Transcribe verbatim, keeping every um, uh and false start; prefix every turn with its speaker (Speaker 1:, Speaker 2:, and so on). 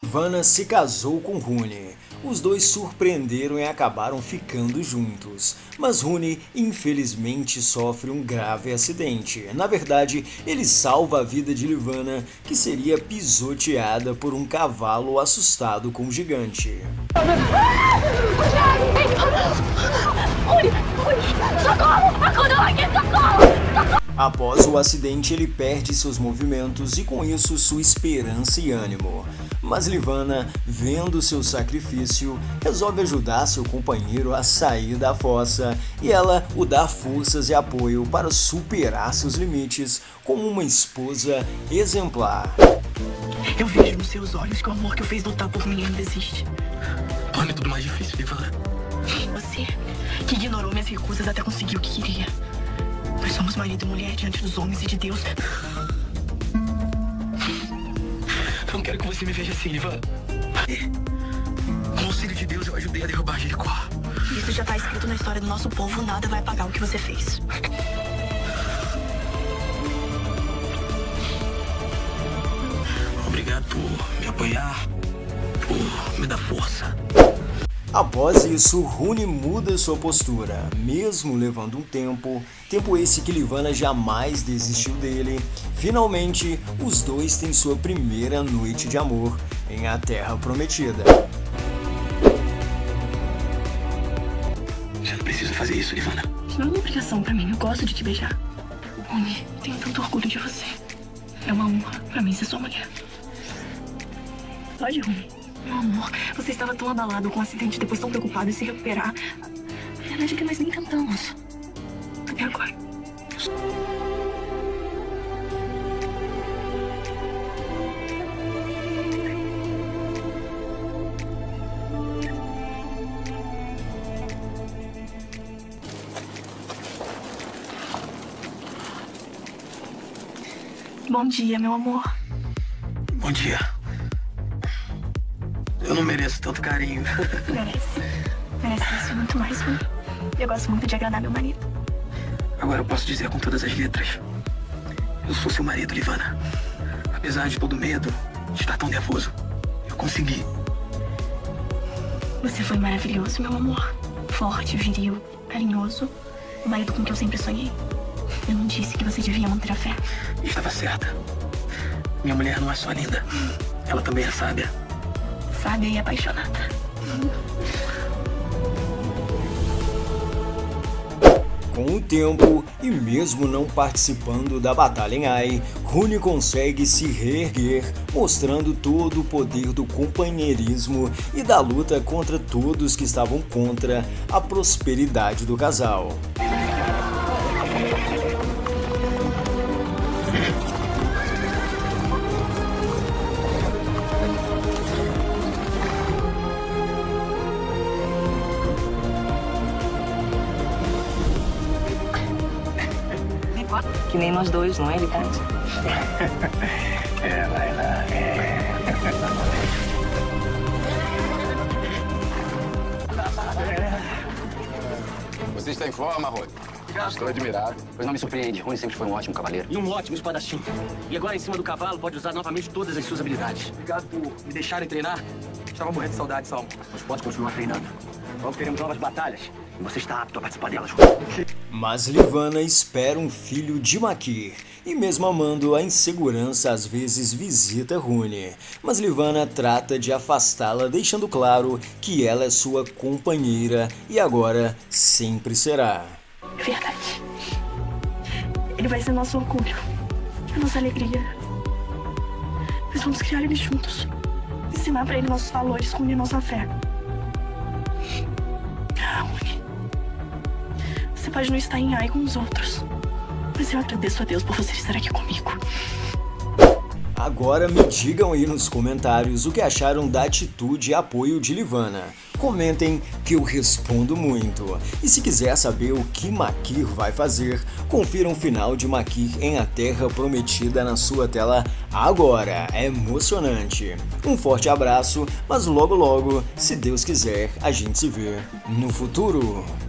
Speaker 1: Livana se casou com Rune. Os dois surpreenderam e acabaram ficando juntos, mas Rune infelizmente sofre um grave acidente. Na verdade, ele salva a vida de Livana, que seria pisoteada por um cavalo assustado com o gigante. Após o acidente, ele perde seus movimentos e com isso sua esperança e ânimo. Mas Livana, vendo seu sacrifício, resolve ajudar seu companheiro a sair da fossa e ela o dá forças e apoio para superar seus limites como uma esposa exemplar.
Speaker 2: Eu vejo nos seus olhos que o amor que eu fiz lutar por mim ainda existe. Torna tudo mais difícil, Livana. Você, que ignorou minhas recusas até conseguir o que queria. Nós somos marido e mulher diante dos homens e de Deus. Eu não quero que você me veja assim, Livana. Com o auxílio de Deus, eu ajudei a derrubar Jericó. Isso já tá escrito na história do nosso povo. Nada vai apagar o que você fez. Obrigado por me apoiar, por me dar força.
Speaker 1: Após isso, Rune muda sua postura, mesmo levando um tempo, tempo esse que Livana jamais desistiu dele. Finalmente, os dois têm sua primeira noite de amor em A Terra Prometida.
Speaker 2: Você não precisa fazer isso, Livana. Isso não é uma obrigação pra mim, eu gosto de te beijar. Rune, tenho tanto orgulho de você. É uma honra pra mim ser sua mulher. Pode, Rune. Meu amor, você estava tão abalado com o acidente, depois tão preocupado em se recuperar. A verdade é que nós nem tentamos. Até agora. Bom dia, meu amor. Bom dia. Eu não mereço tanto carinho. Merece. Merece isso e muito mais, Rune. Eu gosto muito de agradar meu marido. Agora eu posso dizer com todas as letras. Eu sou seu marido, Livana. Apesar de todo medo, de estar tão nervoso, eu consegui. Você foi maravilhoso, meu amor. Forte, viril, carinhoso. O marido com que eu sempre sonhei. Eu não disse que você devia manter a fé. Estava certa. Minha mulher não é só linda. Ela também é sábia. Sábia e apaixonada.
Speaker 1: Com o tempo, e mesmo não participando da batalha em Ai, Rune consegue se reerguer, mostrando todo o poder do companheirismo e da luta contra todos que estavam contra a prosperidade do casal.
Speaker 2: Que nem nós dois, não é, Ricardo?
Speaker 3: É, vai lá, é.
Speaker 4: Você está em forma, Rune? Estou admirado.
Speaker 5: Pois não me surpreende, Rune sempre foi um ótimo cavaleiro.
Speaker 6: E um ótimo espadachim. E agora, em cima do cavalo, pode usar novamente todas as suas habilidades.
Speaker 2: Obrigado por me deixarem treinar. Estava morrendo de saudade, Salmo.
Speaker 6: Mas pode continuar treinando. Logo teremos novas batalhas. E você está apto a participar delas.
Speaker 1: Mas Livana espera um filho de Makir, e mesmo amando a insegurança às vezes visita Rune. Mas Livana trata de afastá-la, deixando claro que ela é sua companheira e agora sempre será.
Speaker 2: É verdade. Ele vai ser nosso orgulho, a nossa alegria. Nós vamos criar ele juntos. Ensinar pra ele nossos valores, unir nossa fé. Ah, Rune. Você pode não estar em Ai com os outros, mas eu agradeço a Deus por você estar aqui comigo.
Speaker 1: Agora me digam aí nos comentários o que acharam da atitude e apoio de Livana. Comentem que eu respondo muito. E se quiser saber o que Makir vai fazer, confira o final de Makir em A Terra Prometida na sua tela agora. É emocionante. Um forte abraço, mas logo logo, se Deus quiser, a gente se vê no futuro.